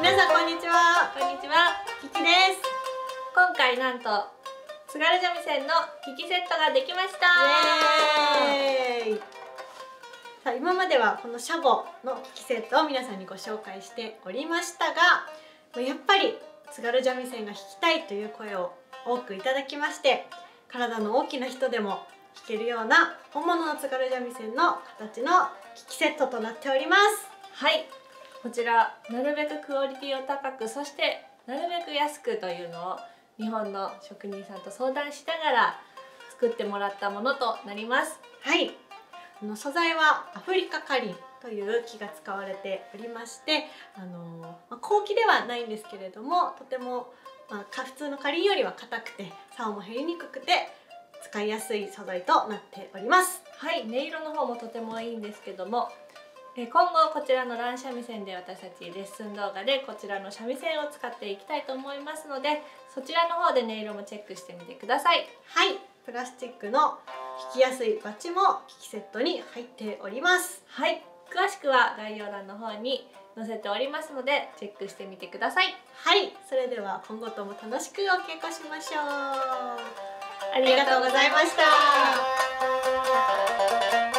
皆さんこんにちは。 こんにちは、 キキです。 今回なんと津軽三味線のキキセットができました。 イエーイ。さあ、今まではこのシャボのキキセットを皆さんにご紹介しておりましたが、やっぱり津軽三味線が弾きたいという声を多くいただきまして、体の大きな人でも弾けるような本物の津軽三味線の形のキキセットとなっております。 はい、こちらなるべくクオリティを高く、そしてなるべく安くというのを日本の職人さんと相談しながら作ってもらったものとなります。 はい、素材はアフリカカリンという木が使われておりまして、高木ではないんですけれども、とても、普通のカリンよりは硬くて竿も減りにくくて使いやすい素材となっております。 はい、音色の方もとてもいいんですけども、今後こちらのラン三味線で私たちレッスン動画でこちらの三味線を使っていきたいと思いますので、そちらの方で音色もチェックしてみてください。 はい、プラスチックの弾きやすいバチもキキセットに入っております。 はい、詳しくは概要欄の方に載せておりますのでチェックしてみてください。 はい、それでは今後とも楽しくお稽古しましょう。 ありがとうございました。